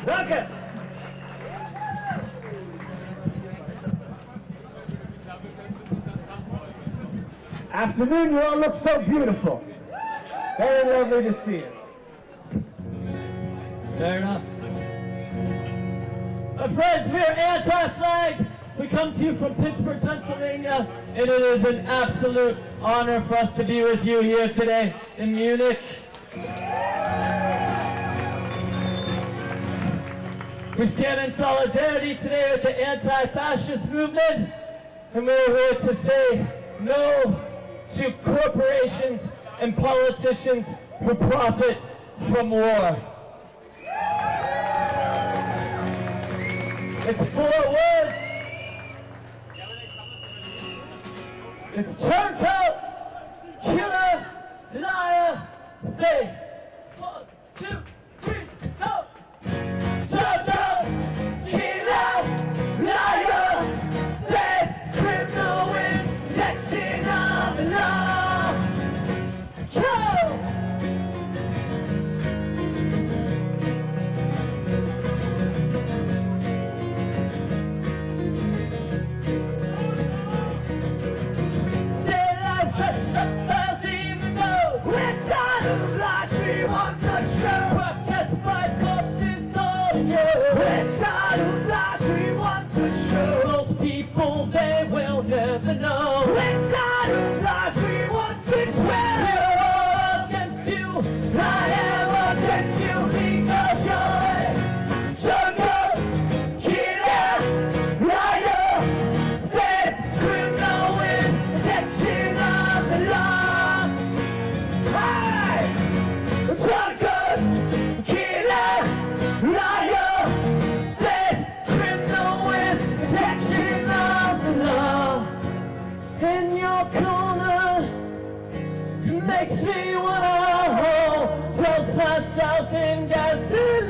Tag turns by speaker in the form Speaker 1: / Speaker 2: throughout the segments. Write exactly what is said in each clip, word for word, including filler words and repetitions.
Speaker 1: Danke. Afternoon, you all look so beautiful. Very lovely to see us.
Speaker 2: Fair enough. My friends, we are Anti-Flag. We come to you from Pittsburgh, Pennsylvania, and it is an absolute honor for us to be with you here today in Munich. We stand in solidarity today with the anti-fascist movement, and we are here to say no to corporations and politicians who profit from war. It's four words. It's turncoat, killer, liar, fake. One, two, three, go! Turncoat, killer, liar, fake, criminal with section of the law. Go!
Speaker 1: It's out of lies we want to show.
Speaker 2: Most people, they will never know.
Speaker 1: It's out of lies we want to tell.
Speaker 2: We're against you.
Speaker 1: I am against you because you're a jungle, killer, liar, fake, criminal with section of the law. Hey! Jungle, killer, liar.
Speaker 2: In your corner, it makes me wanna hold, toast myself in gasoline.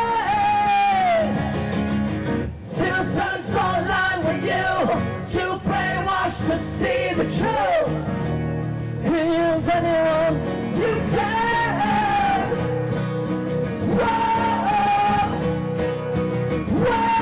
Speaker 2: Still some small line with you, too brainwashed to see the truth. And use anyone you can. Whoa, whoa.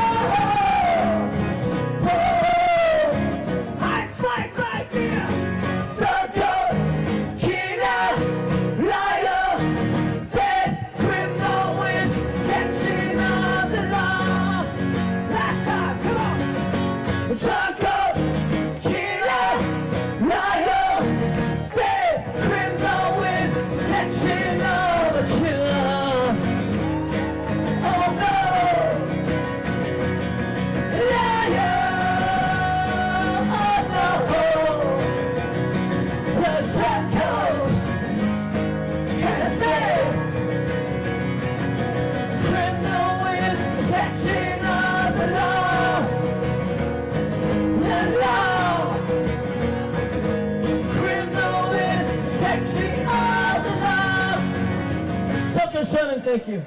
Speaker 2: Thank you.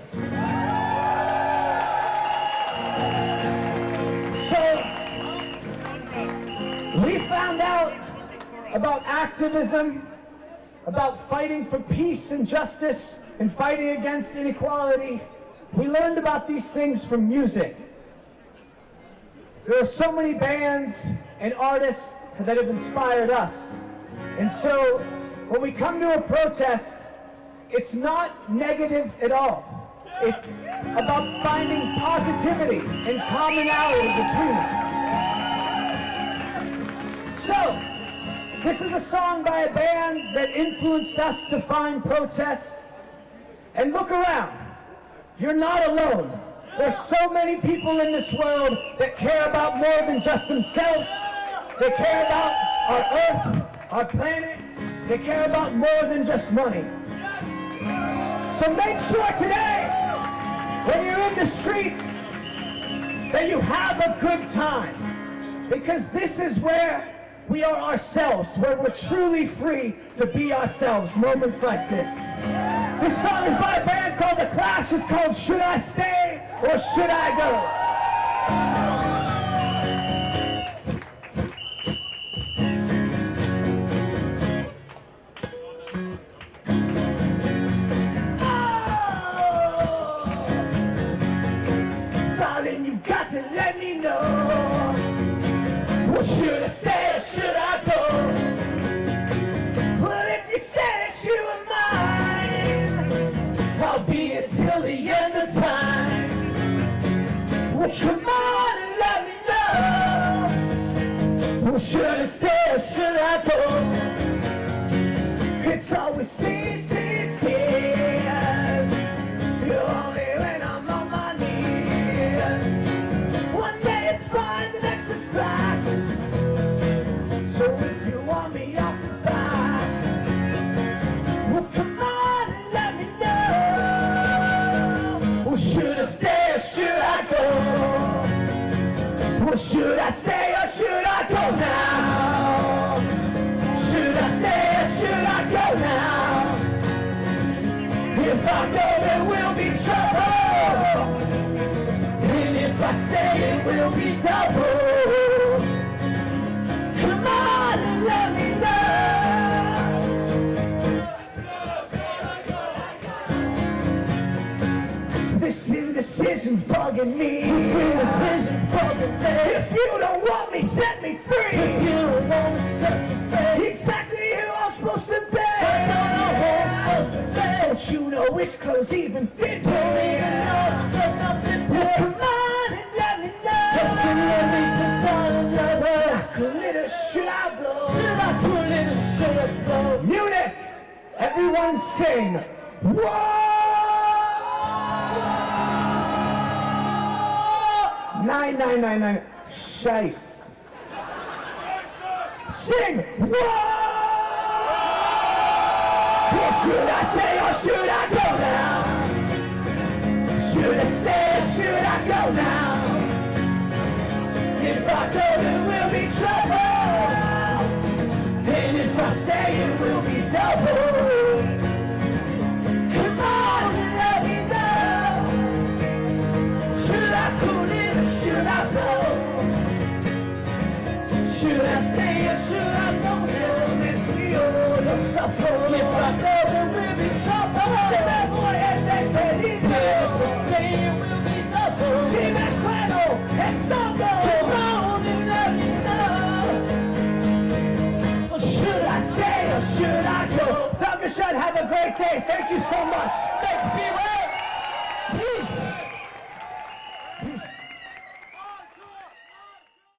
Speaker 1: So, we found out about activism, about fighting for peace and justice, and fighting against inequality. We learned about these things from music. There are so many bands and artists that have inspired us. And so, when we come to a protest, it's not negative at all. It's about finding positivity and commonality between us. So, this is a song by a band that influenced us to find protest. And look around. You're not alone. There's so many people in this world that care about more than just themselves. They care about our earth, our planet. They care about more than just money. So make sure today, when you're in the streets, that you have a good time. Because this is where we are ourselves, where we're truly free to be ourselves, moments like this. This song is by a band called The Clash. It's called Should I Stay or Should I Go? you've got to let me know. Well, should I stay or should I go? Well, if you say that you are mine, I'll be here till the end of time. Well, come on and let me know. Well, should I stay or should I go? It's always tease, tease, tears. You're only when I'm on my knees. One day it's fine, the next is back. So if you want me off the back, well, come on and let me know. Well, should I stay or should I go? Well, should I stay or should I go now? Should I stay or should I go now? If I go, there will be trouble. And if I stay, it will be double. Come on and let me know. This indecision's bugging me. This indecision's bugging me. If you don't want me, set me free. If you don't want me, set me free. Exactly who I'm supposed to be. I don't know who I'm supposed to be. Don't you know which clothes even fit me? Don't even know which clothes not fit me. Well, come on and let me know. Yes, you let me to find another. Like a little should I blow? Should I do a little should I blow? Munich, everyone sing. Whoa! Nine, nine, nine, nine. Scheiß. Sing. Whoa! Well, should I stay or should I go now? Should I stay or should I go now? If I go, there will be trouble. And if I stay, it will be double. Come on and let me know. Should I cool it or should I blow? Should I stay or should I go now? If we all suffer, if I go, there will be trouble. Se me muere de peligro. If I stay, it will be double. Si me cuero, es todo. Come on and let me know. Should I stay or should I go? Dankeschön, have a great day. Thank you so much. Thanks, be well.